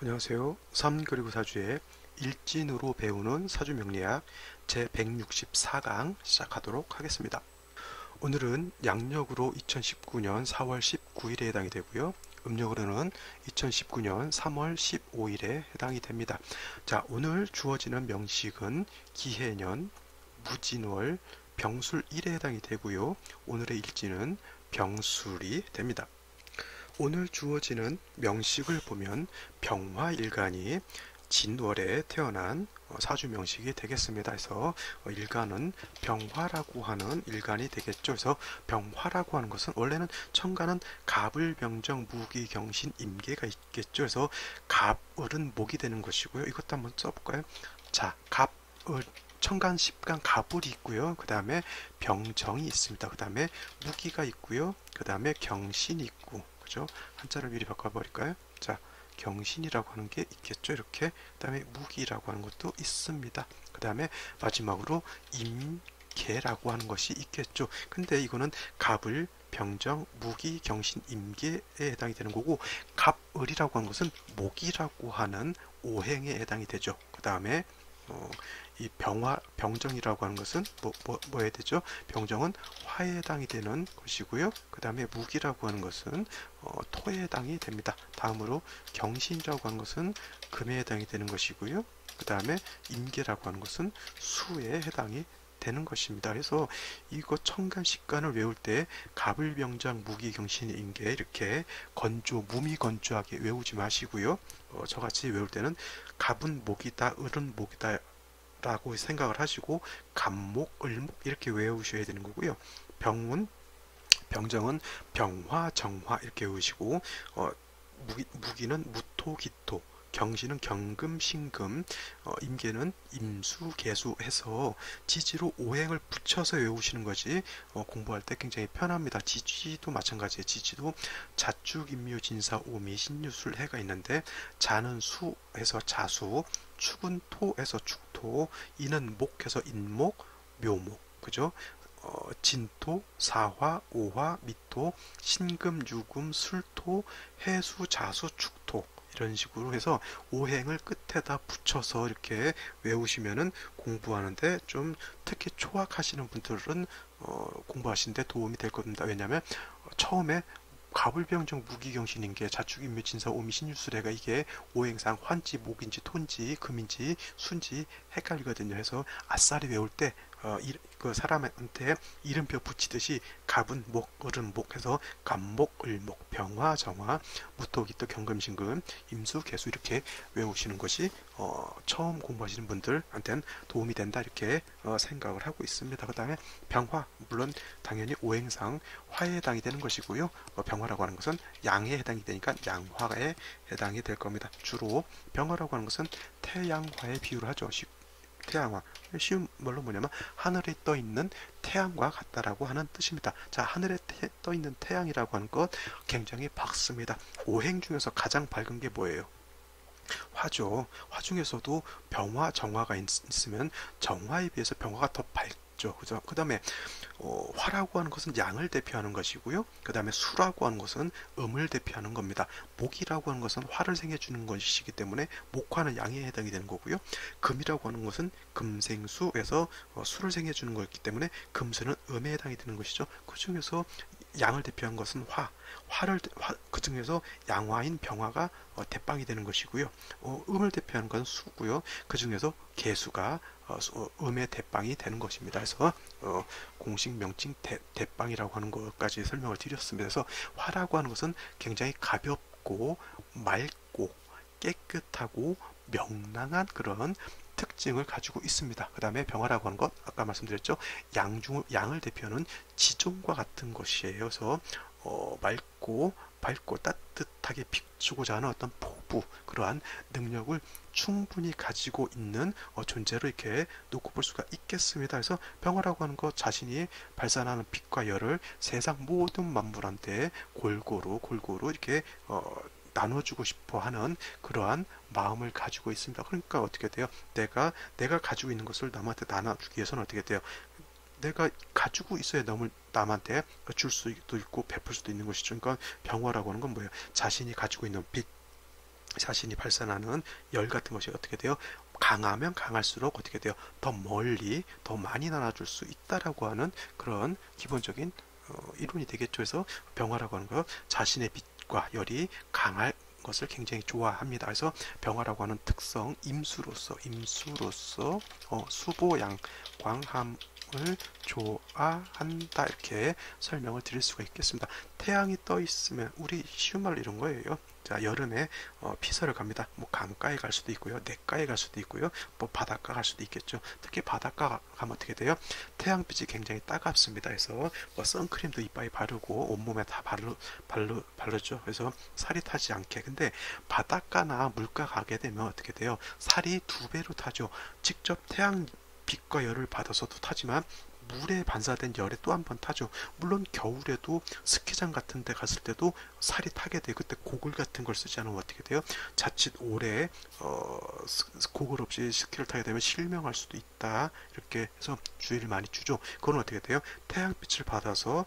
안녕하세요. 3 그리고 4주의 일진으로 배우는 사주명리학 제164강 시작하도록 하겠습니다. 오늘은 양력으로 2019년 4월 19일에 해당이 되고요. 음력으로는 2019년 3월 15일에 해당이 됩니다. 자, 오늘 주어지는 명식은 기해년, 무진월, 병술일에 해당이 되고요. 오늘의 일진은 병술이 됩니다. 오늘 주어지는 명식을 보면 병화일간이 진월에 태어난 사주 명식이 되겠습니다. 그래서 일간은 병화라고 하는 일간이 되겠죠. 그래서 병화라고 하는 것은 원래는 천간은 갑을 병정 무기 경신 임계가 있겠죠. 그래서 갑을은 목이 되는 것이고요. 이것도 한번 써볼까요? 자, 갑을 천간 10간 갑을이 있고요. 그 다음에 병정이 있습니다. 그 다음에 무기가 있고요. 그 다음에 경신이 있고, 그죠? 한자를 미리 바꿔버릴까요? 자, 경신이라고 하는 게 있겠죠. 이렇게. 그 다음에 무기라고 하는 것도 있습니다. 그 다음에 마지막으로 임계라고 하는 것이 있겠죠. 근데 이거는 갑을 병정, 무기, 경신, 임계에 해당이 되는 거고, 갑을이라고 하는 것은 목이라고 하는 오행에 해당이 되죠. 그 다음에 이 병정이라고 하는 것은 뭐에 되죠? 병정은 화에 해당이 되는 것이고요. 그 다음에 무기라고 하는 것은 토에 해당이 됩니다. 다음으로 경신이라고 하는 것은 금에 해당이 되는 것이고요. 그 다음에 임계라고 하는 것은 수에 해당이 되는 것입니다. 그래서 이거 천간 식간을 외울 때 갑을병장 무기경신 임계 이렇게 무미건조하게 외우지 마시고요. 저같이 외울 때는 갑은 목이다, 을은 목이다 라고 생각을 하시고 갑목, 을목 이렇게 외우셔야 되는 거고요. 병정은 병화, 정화 이렇게 외우시고 무기는 무토, 기토, 경신은 경금, 신금, 임계는 임수, 계수 해서 지지로 오행을 붙여서 외우시는 것이 공부할 때 굉장히 편합니다. 지지도 마찬가지예요. 지지도 자축, 임묘, 진사, 오미, 신유술 해가 있는데 자는 수해서 자수, 축은 토해서 축토, 인은 목해서 인목, 묘목, 그죠? 진토, 사화, 오화, 미토, 신금, 유금, 술토, 해수, 자수, 축토 이런 식으로 해서 오행을 끝에다 붙여서 이렇게 외우시면은 공부하는데 좀 특히 초학하시는 분들은 공부하시는데 도움이 될 겁니다. 왜냐하면 처음에 갑을병정 무기경신인게 자축인묘 진사 오미 신유술해가 이게 오행상 환지 목인지 톤지 금인지 순지 헷갈리거든요. 해서 아싸리 외울 때 그 사람한테 이름표 붙이듯이 갑은 목, 을은 목 해서 갑목, 을목, 병화, 정화, 무토기토, 경금신금, 임수, 개수 이렇게 외우시는 것이 처음 공부하시는 분들한테는 도움이 된다 이렇게 생각을 하고 있습니다. 그 다음에 병화 물론 당연히 오행상 화에 해당이 되는 것이고요. 병화라고 하는 것은 양에 해당이 되니까 양화에 해당이 될 겁니다. 주로 병화라고 하는 것은 태양화에 비유를 하죠. 태양화 쉬운 말로 뭐냐면 하늘에 떠 있는 태양과 같다라고 하는 뜻입니다. 자, 하늘에 떠 있는 태양이라고 하는 것 굉장히 밝습니다. 오행 중에서 가장 밝은 게 뭐예요? 화죠. 화 중에서도 병화, 정화가 있으면 정화에 비해서 병화가 더 밝죠. 그죠? 그 다음에 화라고 하는 것은 양을 대표하는 것이고요. 그 다음에 수라고 하는 것은 음을 대표하는 겁니다. 목이라고 하는 것은 화를 생해주는 것이기 때문에 목화는 양에 해당이 되는 거고요. 금이라고 하는 것은 금생수에서 수를 생해주는 것이기 때문에 금수는 음에 해당이 되는 것이죠. 그 중에서 양을 대표한 것은 그 중에서 양화인 병화가 대빵이 되는 것이고요. 음을 대표하는 것은 수고요. 그 중에서 개수가 음의 대빵이 되는 것입니다. 그래서 공식 명칭 대빵이라고 하는 것까지 설명을 드렸습니다. 그래서 화라고 하는 것은 굉장히 가볍고 맑고 깨끗하고 명랑한 그런 특징을 가지고 있습니다. 그 다음에 병화라고 하는 것 아까 말씀드렸죠. 양을 대표하는 지종과 같은 것이에요. 그래서 맑고 밝고 따뜻하게 비추고자 하는 어떤 포부 그러한 능력을 충분히 가지고 있는 존재로 이렇게 놓고 볼 수가 있겠습니다. 그래서 병화라고 하는 것 자신이 발산하는 빛과 열을 세상 모든 만물한테 골고루 이렇게 나눠주고 싶어 하는 그러한 마음을 가지고 있습니다. 그러니까 어떻게 돼요? 내가 가지고 있는 것을 남한테 나눠주기 위해서는 어떻게 돼요? 내가 가지고 있어야 남한테 줄 수도 있고 베풀 수도 있는 것이죠. 그러니까 병화라고 하는 건 뭐예요? 자신이 가지고 있는 빛, 자신이 발산하는 열 같은 것이 어떻게 돼요? 강하면 강할수록 어떻게 돼요? 더 멀리, 더 많이 나눠줄 수 있다라고 하는 그런 기본적인 이론이 되겠죠. 그래서 병화라고 하는 거 자신의 빛과 열이 강할 것을 굉장히 좋아합니다. 그래서 병화라고 하는 특성, 임수로서 수보양광함을 좋아한다 이렇게 설명을 드릴 수가 있겠습니다. 태양이 떠 있으면 우리 쉬운 말로 이런 거예요. 자, 여름에 피서를 갑니다. 뭐 강가에 갈 수도 있고요, 냇가에 갈 수도 있고요, 뭐 바닷가 갈 수도 있겠죠. 특히 바닷가 가면 어떻게 돼요? 태양빛이 굉장히 따갑습니다. 그래서 뭐 선크림도 이빨에 바르고 온몸에 다 바르죠. 그래서 살이 타지 않게. 근데 바닷가나 물가 가게 되면 어떻게 돼요? 살이 두 배로 타죠. 직접 태양 빛과 열을 받아서도 타지만 물에 반사된 열에 또 한 번 타죠. 물론 겨울에도 스키장 같은 데 갔을 때도 살이 타게 돼요. 그때 고글 같은 걸 쓰지 않으면 어떻게 돼요? 자칫 오래 고글 없이 스키를 타게 되면 실명할 수도 있다. 이렇게 해서 주의를 많이 주죠. 그건 어떻게 돼요? 태양빛을 받아서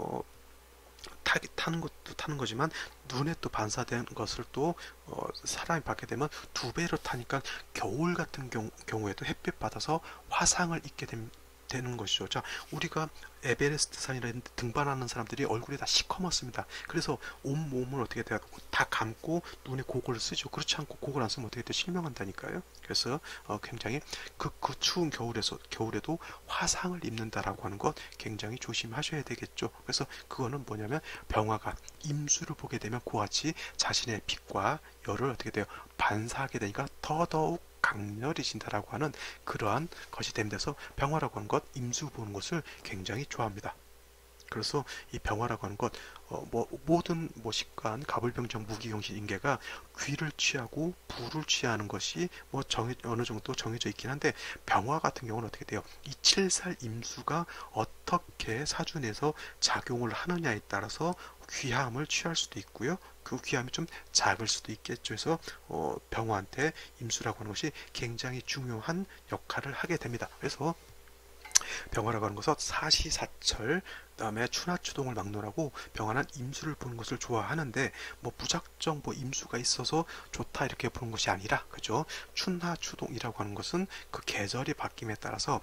타는 것도 타는 거지만 눈에 또 반사된 것을 또 사람이 받게 되면 두 배로 타니까 겨울 같은 경우에도 햇빛 받아서 화상을 입게 되는 것이죠. 자, 우리가 에베레스트 산이라는 데 등반하는 사람들이 얼굴이 다 시커멓습니다. 그래서 온 몸을 어떻게 돼요? 다 감고 눈에 고글을 쓰죠. 그렇지 않고 고글 안 쓰면 어떻게 돼요? 실명한다니까요. 그래서 굉장히 그 추운 겨울에도 화상을 입는다라고 하는 것 굉장히 조심하셔야 되겠죠. 그래서 그거는 뭐냐면 병화가 임수를 보게 되면 그와 같이 자신의 빛과 열을 어떻게 돼요? 반사하게 되니까 더더욱 강렬해진다라고 하는 그러한 것이 됨돼서 병화라고 하는 것, 임수 보는 것을 굉장히 좋아합니다. 그래서 이 병화라고 하는 것, 모든 식관, 가불병정, 무기경신, 인계가 귀를 취하고 불을 취하는 것이 어느 정도 정해져 있긴 한데 병화 같은 경우는 어떻게 돼요? 이 칠살 임수가 어떻게 사주내서 작용을 하느냐에 따라서 귀함을 취할 수도 있고요. 그 귀함이 좀 작을 수도 있겠죠. 그래서 병화한테 임수라고 하는 것이 굉장히 중요한 역할을 하게 됩니다. 그래서 병화라고 하는 것은 사시사철 그다음에 추나추동을 막론하고 병화는 임수를 보는 것을 좋아하는데 무작정 임수가 있어서 좋다 이렇게 보는 것이 아니라 춘하추동이라고 하는 것은 그 계절이 바뀜에 따라서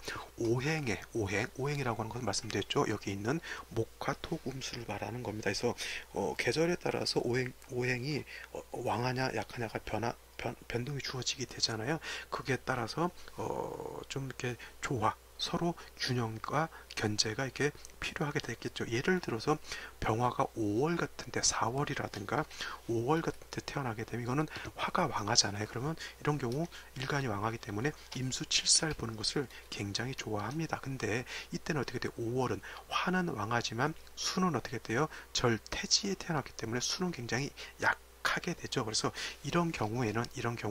오행이라고 하는 것을 말씀드렸죠. 여기 있는 목화 토금수를 말하는 겁니다. 그래서 계절에 따라서 오행이 왕하냐 약하냐가 변동이 주어지게 되잖아요. 그게 따라서 좀 이렇게 서로 균형과 견제가 이렇게 필요하게 됐겠죠. 예를 들어서 병화가 5월 같은데 4월이라든가 5월 같은데 태어나게 되면 이거는 화가 왕하잖아요. 그러면 이런 경우 일간이 왕하기 때문에 임수 7살 보는 것을 굉장히 좋아합니다. 근데 이때는 어떻게 돼요? 5월은 화는 왕하지만 수는 어떻게 돼요? 절태지에 태어났기 때문에 수는 굉장히 약하게 되죠. 그래서 이런 경우에는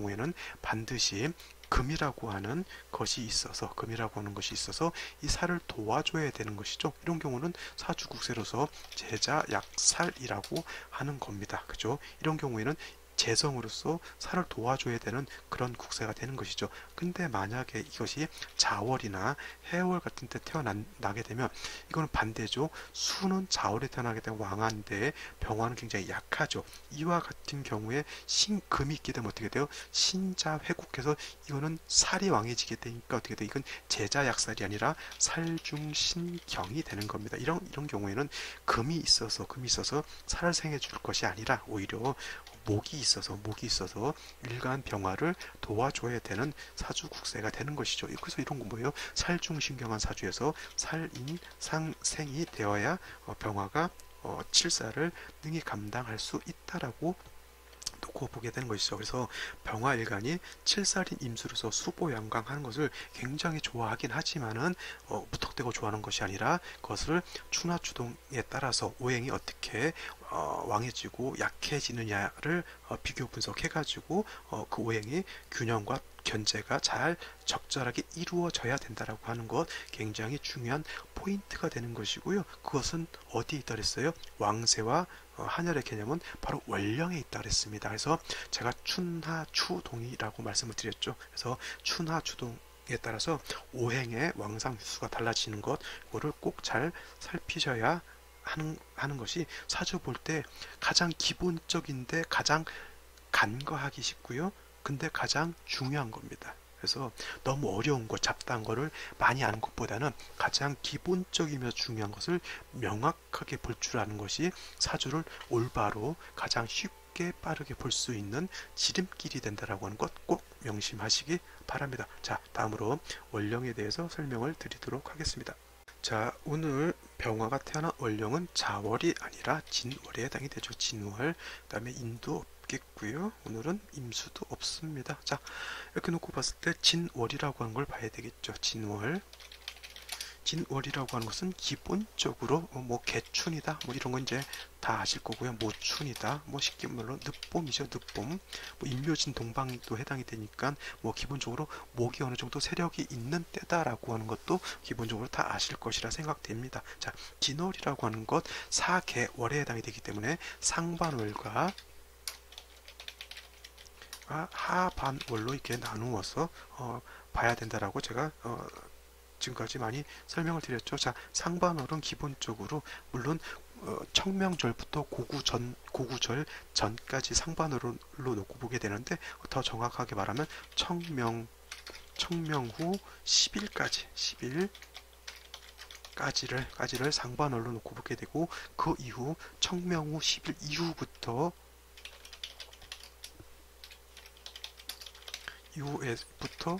반드시 금이라고 하는 것이 있어서 이 살을 도와줘야 되는 것이죠. 이런 경우는 사주국세로서 제자 약살이라고 하는 겁니다. 그죠? 이런 경우에는 재성으로서 살을 도와줘야 되는 그런 국세가 되는 것이죠. 근데 만약에 이것이 자월이나 해월 같은 때 태어나게 되면 이거는 반대죠. 수는 자월에 태어나게 되면 왕한데 병화는 굉장히 약하죠. 이와 같은 경우에 금이 있게 되면 어떻게 돼요? 신자회국해서 이거는 살이 왕해지게 되니까 어떻게 돼요? 이건 제자약살이 아니라 살중신경이 되는 겁니다. 이런 경우에는 금이 있어서 살을 생해 줄 것이 아니라 오히려 목이 있어서 일간 병화를 도와줘야 되는 사주국세가 되는 것이죠. 그래서 이런 건 뭐예요? 살중신경한 사주에서 살인상생이 되어야 병화가 칠사를 능히 감당할 수 있다라고 놓고 보게 되는 것이죠. 그래서 병화일간이 칠살인 임수로서 수보양강하는 것을 굉장히 좋아하긴 하지만은 무턱대고 좋아하는 것이 아니라 그것을 추나추동에 따라서 오행이 어떻게 왕해지고 약해지느냐를 비교 분석해가지고 그 오행이 균형과 견제가 잘 적절하게 이루어져야 된다라고 하는 것 굉장히 중요한 포인트가 되는 것이고요. 그것은 어디에 있다 그랬어요? 왕세와 한열의 개념은 바로 원령에 있다 그랬습니다. 그래서 제가 춘하추동이라고 말씀을 드렸죠. 그래서 춘하추동에 따라서 오행의 왕상 횟수가 달라지는 것, 그거를 꼭 잘 살피셔야 하는 것이 사주 볼 때 가장 기본적인데 가장 간과하기 쉽고요. 근데 가장 중요한 겁니다. 그래서 너무 어려운 거, 잡다한 거를 많이 아는 것보다는 가장 기본적이며 중요한 것을 명확하게 볼 줄 아는 것이 사주를 올바로 가장 쉽게 빠르게 볼 수 있는 지름길이 된다라고 하는 것 꼭 명심하시기 바랍니다. 자, 다음으로 월령에 대해서 설명을 드리도록 하겠습니다. 자, 오늘 병화가 태어난 월령은 자월이 아니라 진월에 해당이 되죠. 진월. 그 다음에 인도 없겠고요. 오늘은 임수도 없습니다. 자, 이렇게 놓고 봤을 때 진월이라고 하는 걸 봐야 되겠죠. 진월. 진월이라고 하는 것은 기본적으로 뭐 개춘이다 뭐 이런 건 이제 다 아실 거고요. 모춘이다 뭐 쉽게 말로 늦봄이죠. 늦봄. 뭐 인묘진 동방도 해당이 되니까 뭐 기본적으로 목이 어느 정도 세력이 있는 때다라고 하는 것도 기본적으로 다 아실 것이라 생각됩니다. 자, 진월이라고 하는 것 사개월에 해당이 되기 때문에 상반월과 하반월로 이렇게 나누어서 봐야 된다라고 제가 지금까지 많이 설명을 드렸죠. 자, 상반월은 기본적으로 물론 청명절부터 고구절 전까지 상반월로 놓고 보게 되는데 더 정확하게 말하면 청명 후 10일까지 10일까지를 상반월로 놓고 보게 되고 그 이후 청명 후 10일 이후부터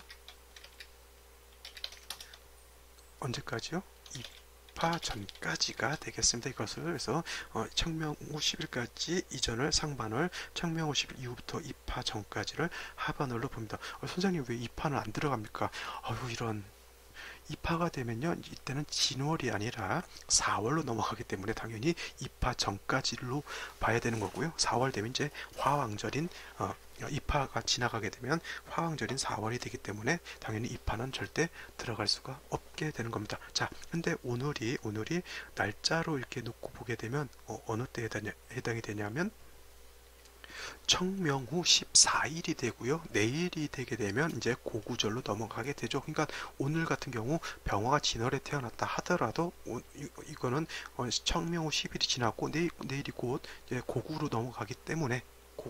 언제까지요? 입하 전까지가 되겠습니다. 이것을 그래서 청명 후 10일까지 이전을 상반월, 청명 후 10일 이후부터 입하 전까지를 하반월로 봅니다. 선생님 왜 입하는 안 들어갑니까? 이런 입하가 되면요 이때는 진월이 아니라 4월로 넘어가기 때문에 당연히 입하 전까지로 봐야 되는 거고요. 4월 되면 이제 화왕절인 입하가 지나가게 되면 화왕절인 4월이 되기 때문에 당연히 입하는 절대 들어갈 수가 없게 되는 겁니다. 자, 근데 오늘이 날짜로 이렇게 놓고 보게 되면 어느 때에 해당이 되냐면 청명 후 14일이 되고요. 내일이 되게 되면 이제 고구절로 넘어가게 되죠. 그러니까 오늘 같은 경우 병화가 진월에 태어났다 하더라도 이거는 청명 후 10일이 지났고 내일이 곧 이제 고구로 넘어가기 때문에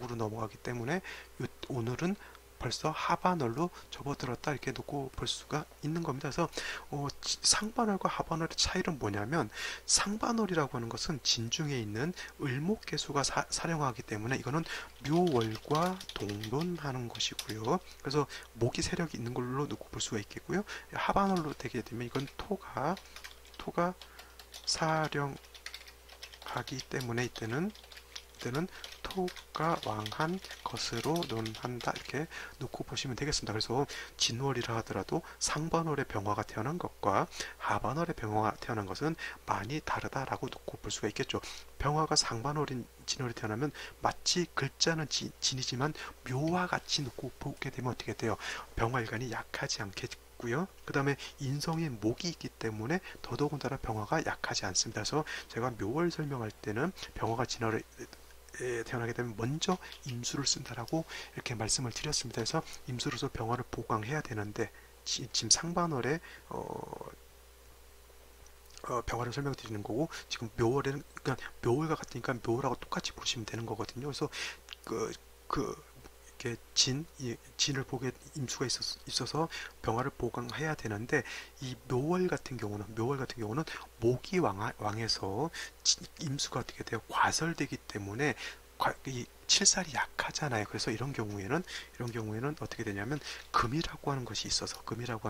오늘은 벌써 하반월로 접어들었다 이렇게 놓고 볼 수가 있는 겁니다. 그래서 상반월과 하반월의 차이는 뭐냐면 상반월이라고 하는 것은 진중에 있는 을목개수가 사령하기 때문에 이거는 묘월과 동론하는 것이고요. 그래서 목이 세력이 있는 걸로 놓고 볼 수가 있겠고요. 하반월로 되게 되면 이건 토가 사령하기 때문에 이때는 토가 왕한 것으로 논한다 이렇게 놓고 보시면 되겠습니다. 그래서 진월이라 하더라도 상반월에 병화가 태어난 것과 하반월에 병화가 태어난 것은 많이 다르다라고 놓고 볼 수가 있겠죠. 병화가 상반월인 진월에 태어나면 마치 글자는 진이지만 묘와 같이 놓고 보게 되면 어떻게 돼요? 병화일간이 약하지 않게 그 다음에 인성에 목이 있기 때문에 더더군다나 병화가 약하지 않습니다. 그래서 제가 묘월 설명할 때는 병화가 진월에 태어나게 되면 먼저 임수를 쓴다라고 이렇게 말씀을 드렸습니다. 그래서 임수로서 병화를 보강해야 되는데 지금 상반월에 병화를 설명드리는 거고 지금 묘월에는 그러니까 묘월과 같으니까 묘월하고 똑같이 보시면 되는 거거든요. 그래서 이렇게 진을 보게 임수가 있어서 병화를 보강해야 되는데 이 묘월 같은 경우는 목이 왕해서 임수가 어떻게 돼요? 과설되기 때문에 이 칠살이 약하잖아요. 그래서 이런 경우에는 어떻게 되냐면 금이라고 하는 것이 있어서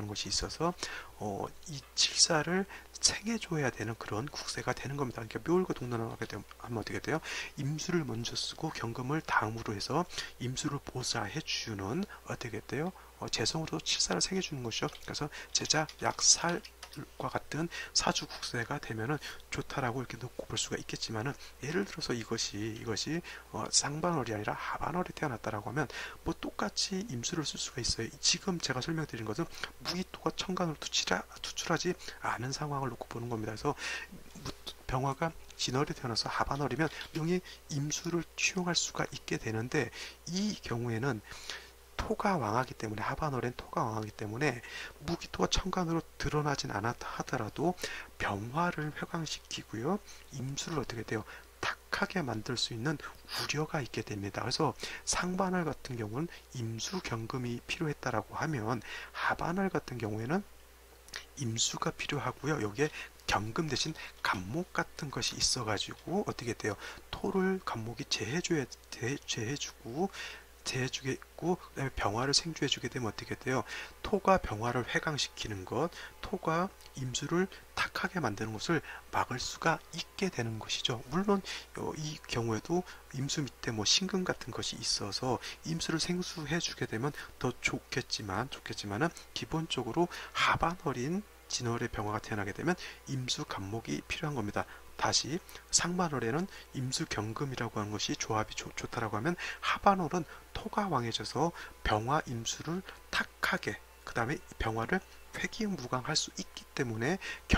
이 칠살을 챙겨줘야 되는 그런 국세가 되는 겁니다. 그러니까 묘월과 동론을 하게 하면 어떻게 돼요? 임수를 먼저 쓰고 경금을 다음으로 해서 임수를 보살해 주는 어떻게 돼요? 재성으로 칠살을 챙겨주는 것이죠. 그래서 제자 약살 과 같은 사주 국세가 되면은 좋다라고 이렇게 놓고 볼 수가 있겠지만은 예를 들어서 이것이 상반월이 아니라 하반월에 태어났다라고 하면 뭐 똑같이 임수를 쓸 수가 있어요. 지금 제가 설명드린 것은 무기토가 천간으로 투출하지 않은 상황을 놓고 보는 겁니다. 그래서 병화가 진월에 태어나서 하반월이면 명의 임수를 취용할 수가 있게 되는데 이 경우에는 토가 왕하기 때문에 하반월엔 토가 왕하기 때문에 무기토가 천간으로 드러나진 않았다 하더라도 병화를 회광시키고요. 임수를 어떻게 돼요? 탁하게 탁하게 만들 수 있는 우려가 있게 됩니다. 그래서 상반월 같은 경우는 임수경금이 필요했다라고 하면 하반월 같은 경우에는 임수가 필요하고요. 여기에 경금 대신 간목 같은 것이 있어가지고 어떻게 돼요? 토를 간목이 제해주고 제해주겠고, 그다음에 병화를 생주해주게 되면 어떻게 돼요? 토가 병화를 회강시키는 것, 토가 임수를 탁하게 만드는 것을 막을 수가 있게 되는 것이죠. 물론 이 경우에도 임수 밑에 뭐 신금 같은 것이 있어서 임수를 생수해주게 되면 더 좋겠지만은 기본적으로 하반월인 진월의 병화가 태어나게 되면 임수 간목이 필요한 겁니다. 다시 상반월에는 임수경금이라고 하는 것이 조합이 좋다라고 하면 하반월은 토가 왕해져서 병화 임수를 탁하게, 그 다음에 병화를 회귀무강할 수 있기 때문에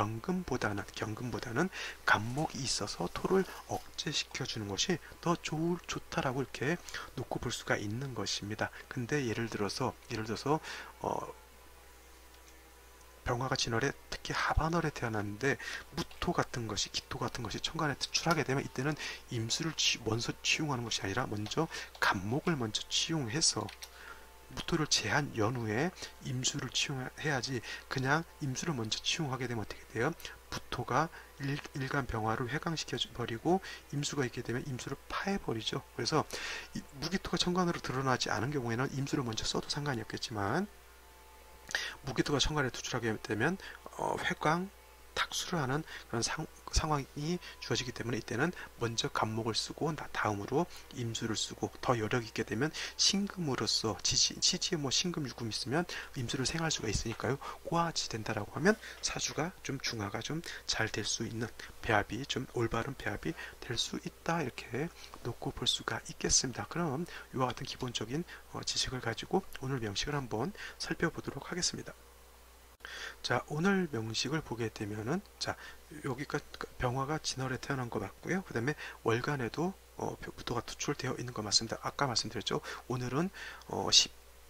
경금보다는 간목이 있어서 토를 억제시켜 주는 것이 더 좋다라고 이렇게 놓고 볼 수가 있는 것입니다. 근데 예를 들어서 병화가 진월에 특히 하반월에 태어났는데 무토 같은 것이, 기토 같은 것이 천간에 투출하게 되면 이때는 임수를 먼저 치용하는 것이 아니라 먼저 간목을 먼저 치용해서 무토를 제한 연후에 임수를 치용해야지, 그냥 임수를 먼저 치용하게 되면 어떻게 돼요? 무토가 일간 병화를 회강시켜 버리고 임수가 있게 되면 임수를 파해버리죠. 그래서 무기토가 천간으로 드러나지 않은 경우에는 임수를 먼저 써도 상관이 없겠지만, 무기토가 천간에 투출하게 되면 회광 탁수를 하는 그런 상황이 주어지기 때문에 이때는 먼저 간목을 쓰고 다음으로 임수를 쓰고, 더 여력 있게 되면 신금으로서 지지에 뭐 신금 유금 있으면 임수를 생할 수가 있으니까요. 고화지 된다라고 하면 사주가 좀 중화가 좀 잘 될 수 있는, 배합이 좀 올바른 배합이 될 수 있다, 이렇게 놓고 볼 수가 있겠습니다. 그럼 이와 같은 기본적인 지식을 가지고 오늘 명식을 한번 살펴보도록 하겠습니다. 자, 오늘 명식을 보게 되면은, 자, 여기까지 병화가 진월에 태어난 거 맞고요. 그 다음에 월간에도 무토가 투출되어 있는 거 맞습니다. 아까 말씀드렸죠. 오늘은 10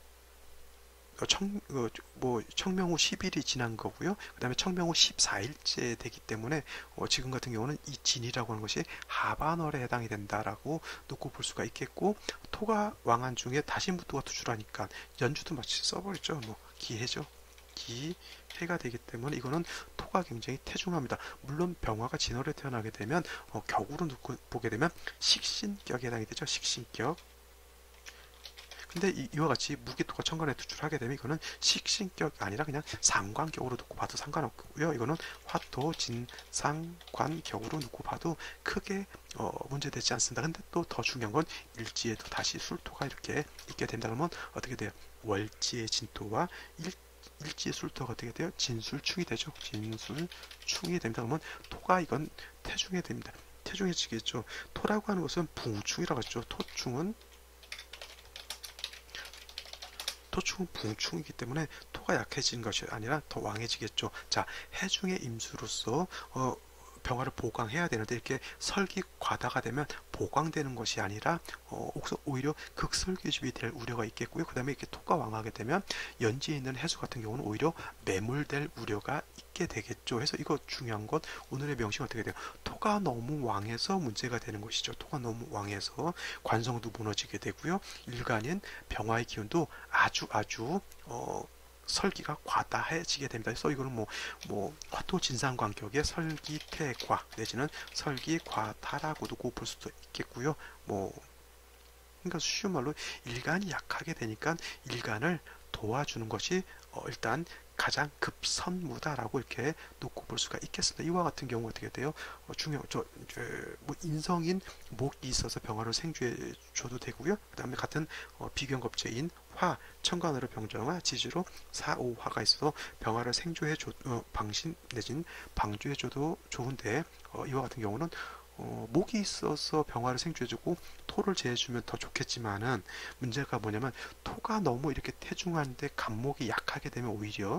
청명후 10일이 지난 거고요. 그 다음에 청명후 14일째 되기 때문에 지금 같은 경우는 이 진이라고 하는 것이 하반월에 해당이 된다라고 놓고 볼 수가 있겠고, 토가 왕한 중에 다시 무토가 투출하니까 연주도 마치 써버렸죠. 뭐 기해죠. 기해가 되기 때문에 이거는 토가 굉장히 태중합니다. 물론 병화가 진월에 태어나게 되면 격으로 놓고 보게 되면 식신격에 해당이 되죠. 식신격. 근데 이와 같이 무기토가 천간에 투출하게 되면 이거는 식신격이 아니라 그냥 상관격으로 놓고 봐도 상관없고요. 이거는 화토 진상관격으로 놓고 봐도 크게 문제되지 않습니다. 근데 또 더 중요한 건 일지에도 다시 술토가 이렇게 있게 된다 그러면 어떻게 돼요? 월지의 진토와 일지의 술토가 어떻게 돼요? 진술충이 되죠. 진술충이 됩니다. 그러면 토가 이건 태중이 됩니다. 태중해지겠죠. 토라고 하는 것은 붕충이라고 하죠. 토충은 붕충이기 때문에 토가 약해지는 것이 아니라 더 왕해지겠죠. 자, 해중의 임수로서 병화를 보강해야 되는데 이렇게 설기 과다가 되면 보강되는 것이 아니라 오히려 극설기집이 될 우려가 있겠고요. 그 다음에 이렇게 토가 왕하게 되면 연지에 있는 해수 같은 경우는 오히려 매몰될 우려가 있게 되겠죠. 그래서 이거 중요한 건 오늘의 명식은 어떻게 돼요? 토가 너무 왕해서 문제가 되는 것이죠. 토가 너무 왕해서 관성도 무너지게 되고요. 일간인 병화의 기운도 아주 설기가 과다해지게 됩니다. 그래서 이거는 뭐 화토 진상관격의 설기태과 내지는 설기과다라고도 볼 수도 있겠고요. 그러니까 쉬운 말로 일간이 약하게 되니까 일간을 도와주는 것이 일단 가장 급선무다라고 이렇게 놓고 볼 수가 있겠습니다. 이와 같은 경우 어떻게 돼요? 인성인 목이 있어서 병화를 생주해 줘도 되고요. 그 다음에 같은 비견겁제인 화, 천간으로 병정화, 지지로 4, 5화가 있어서 병화를 생주해 줘, 방신 내진 방주해 줘도 좋은데, 이와 같은 경우는 목이 있어서 병화를 생주해주고 토를 제해주면 더 좋겠지만은 문제가 뭐냐면 토가 너무 이렇게 태중한데 간목이 약하게 되면 오히려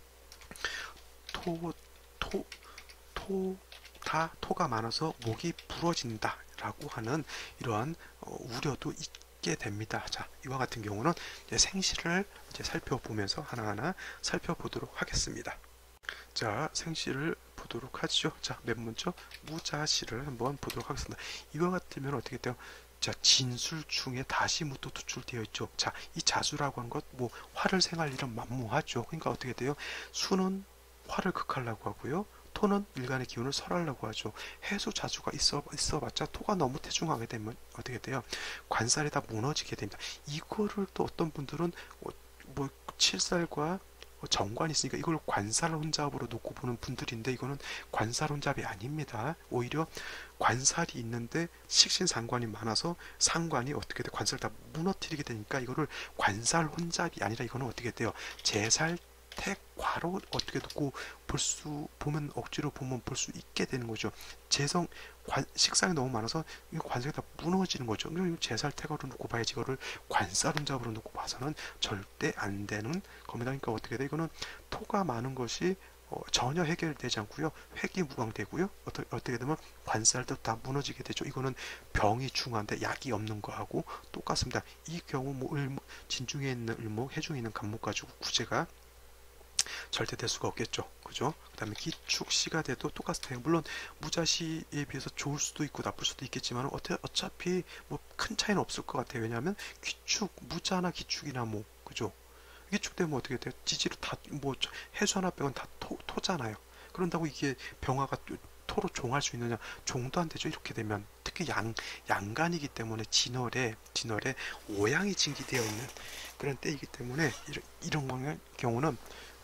토가 많아서 목이 부러진다 라고 하는 이러한 우려도 있게 됩니다. 자, 이와 같은 경우는 이제 생시를 이제 살펴보면서 하나하나 살펴보도록 하겠습니다. 자, 생시를 보도록 하죠. 자, 맨 먼저 무자시를 한번 보도록 하겠습니다. 이와 같으면 어떻게 돼요? 자, 진술중에 다시 무도 투출되어 있죠. 자, 이 자수라고 하는 것, 뭐 화를 생할 일은 만무하죠. 그러니까 어떻게 돼요? 수는 화를 극하려고 하고요. 토는 일간의 기운을 설하려고 하죠. 해수 자수가 있어봤자 토가 너무 태중하게 되면 어떻게 돼요? 관살이 다 무너지게 됩니다. 이거를 또 어떤 분들은 뭐 칠살과 정관이 있으니까 이걸 관살혼잡으로 놓고 보는 분들인데, 이거는 관살혼잡이 아닙니다. 오히려 관살이 있는데 식신상관이 많아서 상관이 어떻게 돼? 관살을 다 무너뜨리게 되니까 이거를 관살혼잡이 아니라 이거는 어떻게 돼요? 제살택과로 어떻게 놓고 보면 억지로 보면 볼 수 있게 되는 거죠. 재성 식상이 너무 많아서 이 관성이 다 무너지는 거죠. 제살택으로 놓고 봐야지, 이거를 관살혼잡으로 놓고 봐서는 절대 안 되는 겁니다. 그러니까 어떻게 돼? 이거는 토가 많은 것이 전혀 해결되지 않고요. 회기무광되고요. 어떻게 되면 관살도 다 무너지게 되죠. 이거는 병이 중한데 약이 없는 거하고 똑같습니다. 이 경우 뭐 진중에 있는 을목, 해중에 있는 간목 가지고 구제가 절대 될 수가 없겠죠. 그죠? 그 다음에 기축시가 돼도 똑같아요. 물론 무자시에 비해서 좋을 수도 있고 나쁠 수도 있겠지만 어차피 뭐 큰 차이는 없을 것 같아요. 왜냐하면 기축, 무자나 기축이나 뭐 그죠? 기축되면 어떻게 돼요? 지지로 다 뭐 해수 하나 빼곤 다 토잖아요. 그런다고 이게 병화가 토로 종할 수 있느냐? 종도 안 되죠. 이렇게 되면 특히 양간이기 때문에 진월에 오양이 징기되어 있는 그런 때이기 때문에 이런 경우는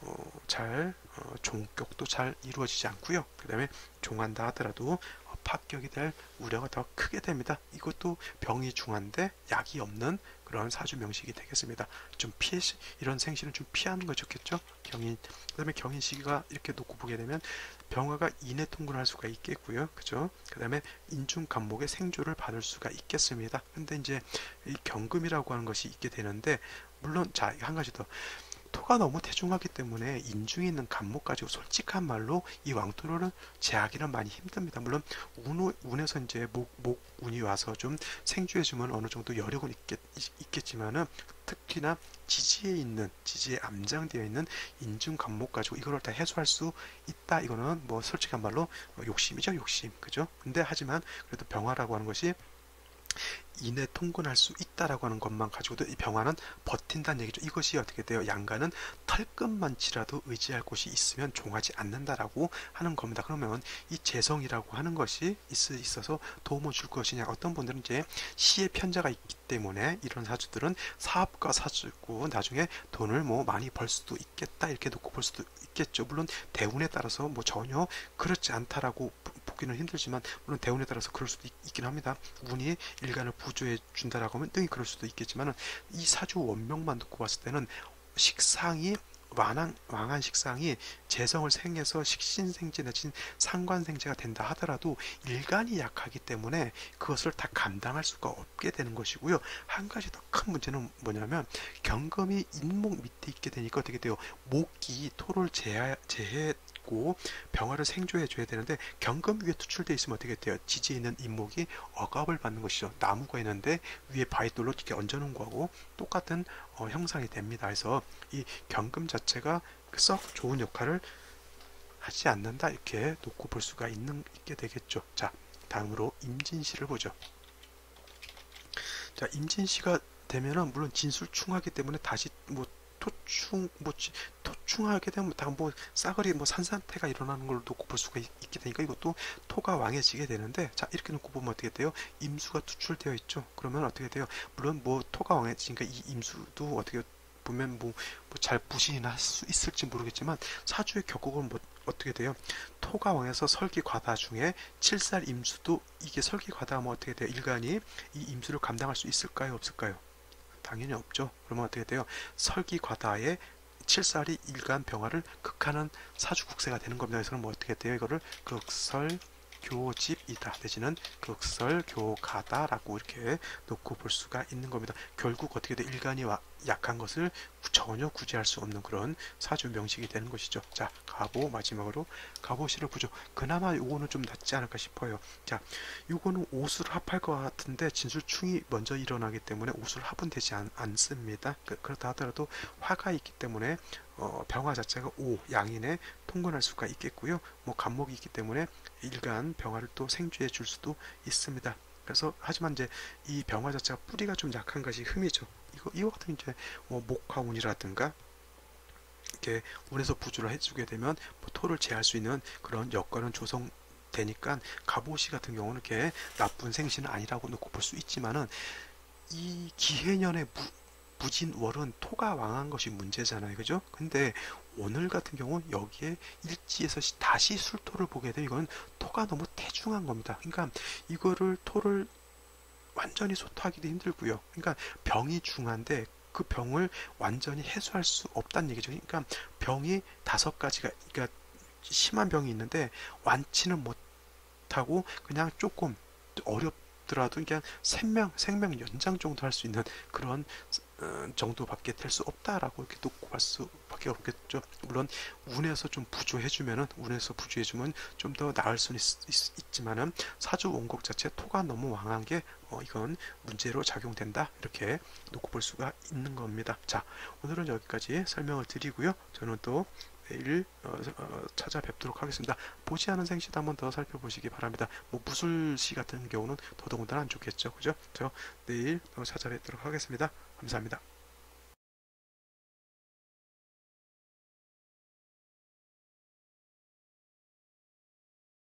종격도 잘 이루어지지 않고요. 그 다음에 종한다 하더라도 파격이 될 우려가 더 크게 됩니다. 이것도 병이 중한데 약이 없는 그런 사주 명식이 되겠습니다. 좀 이런 생시는 좀 피하는 거 좋겠죠. 그 다음에 경인 시기가 이렇게 놓고 보게 되면 병화가 인해 통근할 수가 있겠고요. 그죠? 그 다음에 인중 간목의 생조를 받을 수가 있겠습니다. 근데 이제 이 경금이라고 하는 것이 있게 되는데, 물론 자, 한 가지 더. 토가 너무 태중하기 때문에 인중에 있는 간목 가지고 솔직한 말로 이 왕토를 제하기는 많이 힘듭니다. 물론 운에서 이제 운이 와서 좀 생주해주면 어느 정도 여력은 있겠지만은, 특히나 지지에 암장되어 있는 인중 간목 가지고 이거를 다 해소할 수 있다. 이거는 뭐 솔직한 말로 욕심이죠, 욕심. 그죠? 근데 하지만 그래도 병화라고 하는 것이 인해 통근할 수 있다라고 하는 것만 가지고도 이 병화는 버틴다는 얘기죠. 이것이 어떻게 돼요? 양가는 털끝만치라도 의지할 곳이 있으면 종하지 않는다라고 하는 겁니다. 그러면 이 재성이라고 하는 것이 있어서 도움을 줄 것이냐? 어떤 분들은 이제 시의 편자가 있기 때문에 이런 사주들은 사업가 사주고 나중에 돈을 뭐 많이 벌 수도 있겠다 이렇게 놓고 볼 수도 있겠죠. 물론 대운에 따라서 뭐 전혀 그렇지 않다라고 보기는 힘들지만, 물론 대운에 따라서 그럴 수도 있긴 합니다. 운이 일간을 부조해 준다라고 하면 능히 그럴 수도 있겠지만, 이 사주 원명만 듣고 봤을 때는 식상이 왕한 식상이 재성을 생해서 식신생재 내진 상관생재가 된다 하더라도 일간이 약하기 때문에 그것을 다 감당할 수가 없게 되는 것이고요. 한 가지 더 큰 문제는 뭐냐면, 경금이 인목 밑에 있게 되니까 어떻게 돼요? 목이 토를 제해고 병화를 생조해 줘야 되는데, 경금 위에 투출되어 있으면 어떻게 돼요? 지지에 있는 인목이 억압을 받는 것이죠. 나무가 있는데 위에 바위돌로 이렇게 얹어놓은 거하고 똑같은 형상이 됩니다. 그래서 이 경금 자체가 썩 좋은 역할을 하지 않는다 이렇게 놓고 볼 수가 있게 되겠죠. 자, 다음으로 임진시를 보죠. 자, 임진시가 되면은 물론 진술충하기 때문에 다시 뭐 토충하게 되면 뭐 싸그리 뭐 산산태가 일어나는 걸 놓고 볼 수가 있게 되니까 이것도 토가 왕해지게 되는데, 자, 이렇게 놓고 보면 어떻게 돼요? 임수가 투출되어 있죠. 그러면 어떻게 돼요? 물론 뭐 토가 왕해지니까 이 임수도 어떻게 보면 뭐 잘 부신이나 할 수 있을지 모르겠지만, 사주의 격국은 뭐 어떻게 돼요? 토가 왕해서 설기과다 중에 칠살 임수도 이게 설기과다하면 어떻게 돼요? 일간이 이 임수를 감당할 수 있을까요? 없을까요? 당연히 없죠. 그러면 어떻게 돼요? 설기과다의 칠살이 일간 병화를 극하는 사주국세가 되는 겁니다. 그래서 뭐 어떻게 돼요? 이거를 극설교집이다 내지는 극설교가다라고 이렇게 놓고 볼 수가 있는 겁니다. 결국 어떻게 돼? 일간이 약한 것을 전혀 구제할 수 없는 그런 사주 명식이 되는 것이죠. 자, 갑오 마지막으로 갑오시를 구조. 그나마 요거는 좀 낫지 않을까 싶어요. 자, 요거는 오수를 합할 것 같은데 진술충이 먼저 일어나기 때문에 오수를 합은 되지 않습니다. 그렇다 하더라도 화가 있기 때문에 병화 자체가 양인에 통근할 수가 있겠고요. 뭐 간목이 있기 때문에 일간 병화를 또 생주해 줄 수도 있습니다. 그래서 하지만 이제 이 병화 자체가 뿌리가 좀 약한 것이 흠이죠. 이거 같은 이제 뭐 목화운이라든가 이렇게 운에서 부주를 해주게 되면 뭐 토를 제할 수 있는 그런 여건은 조성되니까 갑오시 같은 경우는 이렇게 나쁜 생신은 아니라고 놓고 볼 수 있지만은 이 기해년의 무진월은 토가 왕한 것이 문제잖아요. 그죠? 근데 오늘 같은 경우는 여기에 일지에서 다시 술토를 보게 되면 이건 토가 너무 태중한 겁니다. 그러니까 이거를 토를 완전히 소토하기도 힘들고요. 그러니까 병이 중한데 그 병을 완전히 해소할 수 없다는 얘기죠. 그러니까 병이 5가지가, 그러니까 심한 병이 있는데 완치는 못하고 그냥 조금 어렵더라도 그냥 생명 연장 정도 할 수 있는 그런 정도밖에 될 수 없다라고 이렇게 놓고 갈 수밖에 없겠죠. 물론 운에서 좀 부조해주면은 운에서 부조해주면 좀 더 나을 수는 있지만은 사주 원곡 자체 토가 너무 왕한 게 이건 문제로 작용된다 이렇게 놓고 볼 수가 있는 겁니다. 자, 오늘은 여기까지 설명을 드리고요. 저는 또 내일 찾아뵙도록 하겠습니다. 보지 않은 생시도 한번 더 살펴보시기 바랍니다. 뭐 무술시 같은 경우는 더더군다나 안 좋겠죠, 그죠? 저 내일 찾아뵙도록 하겠습니다. 감사합니다.